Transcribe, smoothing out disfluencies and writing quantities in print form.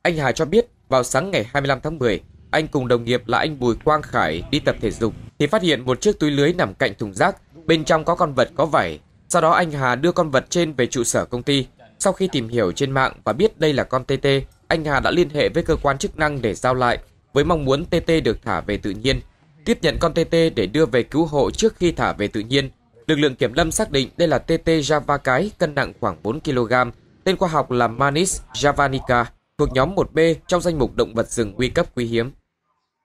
Anh Hà cho biết vào sáng ngày 25 tháng 10, anh cùng đồng nghiệp là anh Bùi Quang Khải đi tập thể dục thì phát hiện một chiếc túi lưới nằm cạnh thùng rác, bên trong có con vật có vảy. Sau đó anh Hà đưa con vật trên về trụ sở công ty. Sau khi tìm hiểu trên mạng và biết đây là con TT, anh Hà đã liên hệ với cơ quan chức năng để giao lại với mong muốn TT được thả về tự nhiên. Tiếp nhận con TT để đưa về cứu hộ trước khi thả về tự nhiên. Lực lượng kiểm lâm xác định đây là TT Java cái, cân nặng khoảng 4 kg, tên khoa học là Manis javanica, thuộc nhóm 1B trong danh mục động vật rừng nguy cấp quý hiếm.